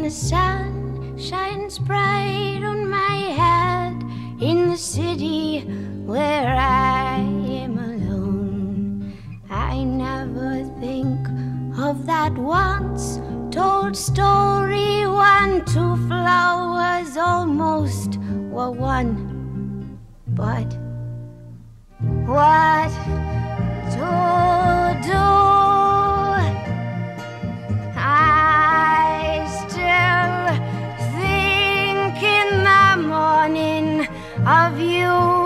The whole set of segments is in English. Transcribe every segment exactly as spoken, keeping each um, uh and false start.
the sun shines bright on my head in the city where I am alone. I never think of that once told story when two flowers almost were one. But what to do? I still think in the morning of you.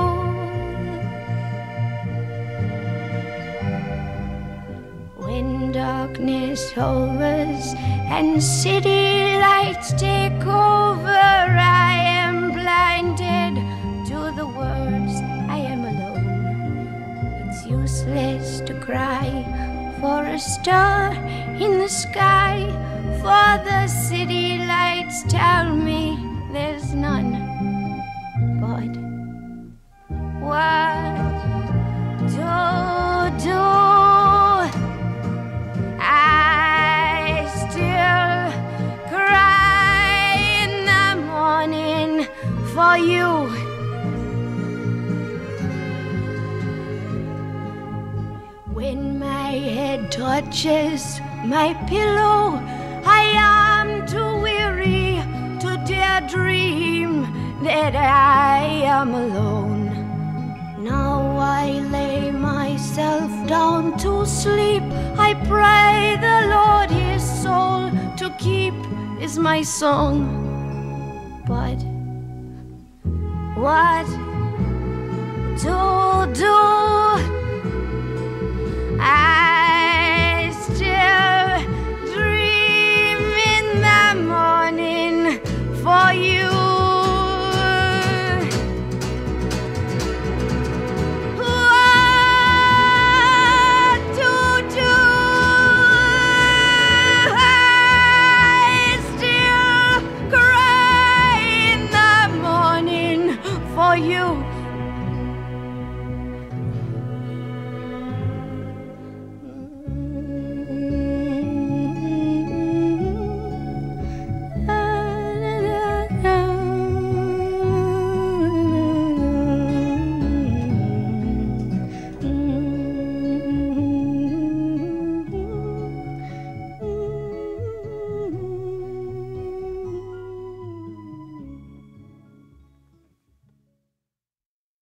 When darkness hovers and city lights take over, I am blinded to the words, I am alone. It's useless to cry for a star in the sky, for the city lights tell me there's none. But what to do? I still cry in the morning for you. When my head touches my pillow, I am too weary to dare dream that I am alone. Now I lay myself down to sleep. I pray the Lord his soul to keep is my song. But what to do? I